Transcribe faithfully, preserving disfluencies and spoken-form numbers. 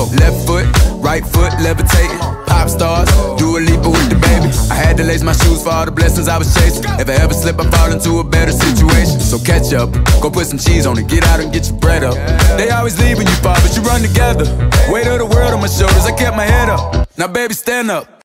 go. Left foot, right foot, levitating. Pop stars, do a leap with the baby. I had to lace my shoes for all the blessings I was chasing. If I ever slip, I fall into a better situation. So catch up, go put some cheese on it, get out and get your bread up. They always leave when you fall, but you run together. Weight of the world on my shoulders, I kept my head up. Now baby, stand up.